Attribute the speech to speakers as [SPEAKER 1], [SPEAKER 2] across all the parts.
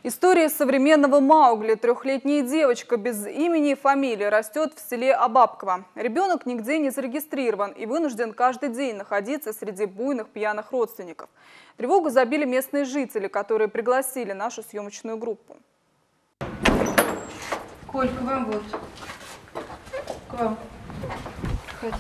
[SPEAKER 1] История современного Маугли. Трехлетняя девочка без имени и фамилии растет в селе Абабково. Ребенок нигде не зарегистрирован и вынужден каждый день находиться среди буйных пьяных родственников. Тревогу забили местные жители, которые пригласили нашу съемочную группу.
[SPEAKER 2] Коль, к вам вот. К вам. Хотите.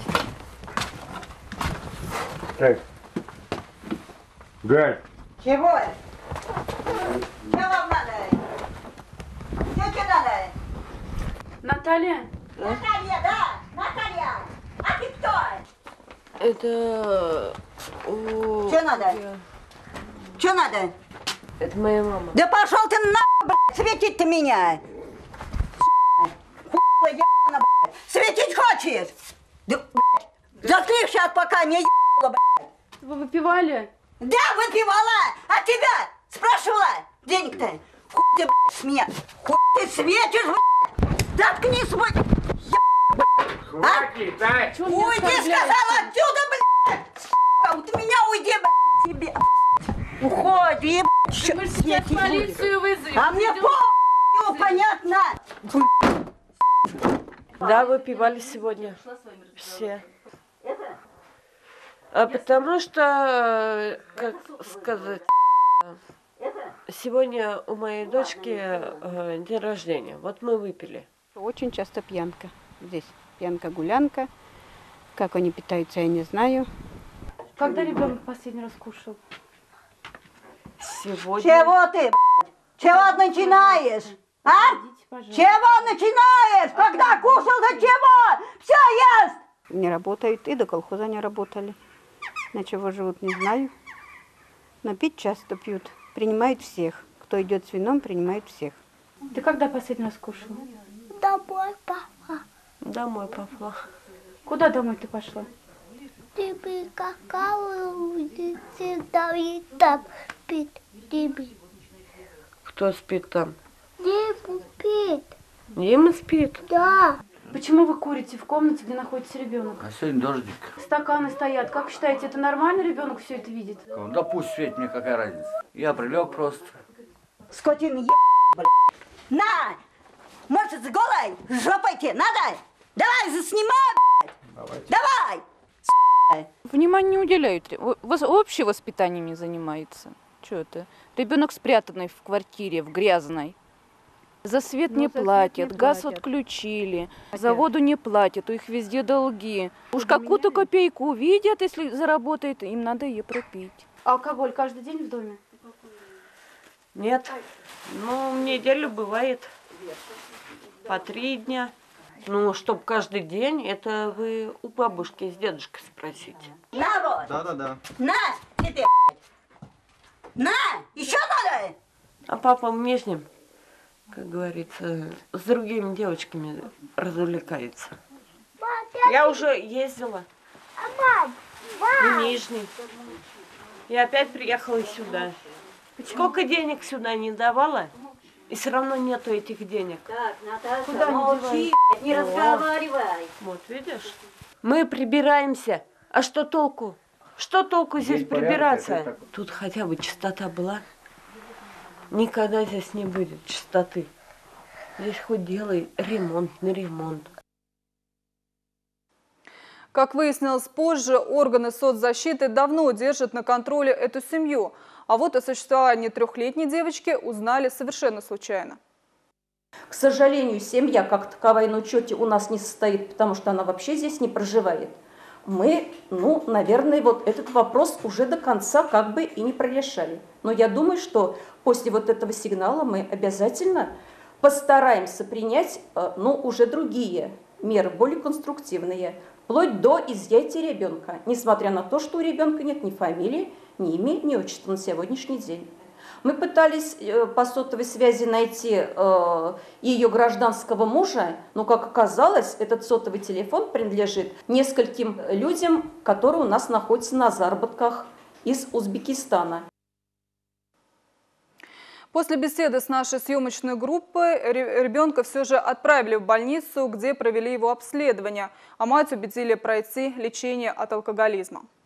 [SPEAKER 3] Так. Галь.
[SPEAKER 4] Чего? Что вам надо? Что надо?
[SPEAKER 2] Наталья?
[SPEAKER 4] Наталья, да? Наталья! А ты кто?
[SPEAKER 5] Это...
[SPEAKER 4] Что надо? Что надо?
[SPEAKER 5] Это моя мама.
[SPEAKER 4] Да пошел ты на, блядь, светить ты меня! Хуй, ебана, блядь! Светить хочешь? Да, блядь, заткни сейчас, пока не ебала, блядь!
[SPEAKER 2] Вы выпивали?
[SPEAKER 4] Да, выпивала! А тебя спрашивала? Денег-то? Хуй ты, блядь, с меня! Хуй ты светишь, блядь! Заткнись, блядь!
[SPEAKER 3] Хватит, да?
[SPEAKER 2] Чего меня
[SPEAKER 4] Уйди,
[SPEAKER 2] оскорбляете?
[SPEAKER 4] сказала, отсюда, блядь! Сука, от меня уйди, блядь, тебе! Уходи, блядь!
[SPEAKER 2] Мы сейчас полицию вызовем.
[SPEAKER 4] А мне
[SPEAKER 2] Идем.
[SPEAKER 4] понятно!
[SPEAKER 5] Да, выпивали сегодня. Все. Потому что, как сказать, сегодня у моей дочки день рождения. Вот мы выпили.
[SPEAKER 6] Очень часто пьянка здесь. Пьянка-гулянка. Как они питаются, я не знаю.
[SPEAKER 2] Когда ребенок последний раз кушал?
[SPEAKER 5] Сегодня...
[SPEAKER 4] Чего ты, блядь? Чего начинаешь? А?
[SPEAKER 2] Идите, пожалуйста.
[SPEAKER 4] Чего начинаешь? Когда кушал, до чего? Все ест!
[SPEAKER 6] Не работают и до колхоза не работали. На чего живут, не знаю. Но пить часто пьют. Принимают всех. Кто идет с вином, принимает всех.
[SPEAKER 2] Ты когда последний раз кушала?
[SPEAKER 7] Домой, папа.
[SPEAKER 5] Домой пошла.
[SPEAKER 2] Куда домой ты пошла?
[SPEAKER 7] Тебе какао улице дали там пить. Тебе.
[SPEAKER 5] Кто спит там?
[SPEAKER 7] Не пить.
[SPEAKER 5] Дима спит.
[SPEAKER 7] Да.
[SPEAKER 2] Почему вы курите в комнате, где находится ребенок?
[SPEAKER 8] А сегодня дождик.
[SPEAKER 2] Стаканы стоят. Как считаете, это нормально, ребенок все это видит?
[SPEAKER 8] Да пусть светит, мне какая разница. Я прилег просто.
[SPEAKER 4] Скотина, блядь. На! Может, с голой жопой тебе надо? Давай, заснимай, блядь. Давай!
[SPEAKER 9] Внимания не уделяют. Общее воспитание не занимается. Что это? Ребенок спрятанный в квартире, в грязной. За свет не платят, газ отключили, за воду не платят, у них везде долги. Уж какую-то копейку увидят, если заработает, им надо ее пропить.
[SPEAKER 2] Алкоголь каждый день в доме?
[SPEAKER 5] Нет. Ну, в неделю бывает по 3 дня. Ну, чтоб каждый день, это вы у бабушки с дедушкой спросите.
[SPEAKER 4] На вот!
[SPEAKER 3] Да-да-да.
[SPEAKER 4] На тебе, блядь. На! Еще надо?
[SPEAKER 5] А папа в Нижнем, как говорится, с другими девочками развлекается. Я уже ездила в Нижний. И опять приехала сюда. Сколько денег сюда не давала, и все равно нету этих денег.
[SPEAKER 4] Так, Наташа,
[SPEAKER 2] Куда
[SPEAKER 4] молчи, не разговаривай.
[SPEAKER 5] Вот, видишь? Мы прибираемся. А что толку? Что толку здесь
[SPEAKER 3] Есть порядок,
[SPEAKER 5] прибираться?
[SPEAKER 3] это так.
[SPEAKER 5] Тут хотя бы чистота была. Никогда здесь не будет чистоты. Здесь хоть делай ремонт, не ремонт.
[SPEAKER 1] Как выяснилось позже, органы соцзащиты давно держат на контроле эту семью. А вот о существовании трехлетней девочки узнали совершенно случайно.
[SPEAKER 10] К сожалению, семья как таковая на учете у нас не состоит, потому что она вообще здесь не проживает. Мы, наверное, вот этот вопрос уже до конца как бы и не прорешали. Но я думаю, что после вот этого сигнала мы обязательно постараемся принять, уже другие меры, более конструктивные, вплоть до изъятия ребенка, несмотря на то, что у ребенка нет ни фамилии, ни имени, ни отчества на сегодняшний день. Мы пытались по сотовой связи найти ее гражданского мужа, но, как оказалось, этот сотовый телефон принадлежит нескольким людям, которые у нас находятся на заработках из Узбекистана.
[SPEAKER 1] После беседы с нашей съемочной группой ребенка все же отправили в больницу, где провели его обследование, а мать убедили пройти лечение от алкоголизма.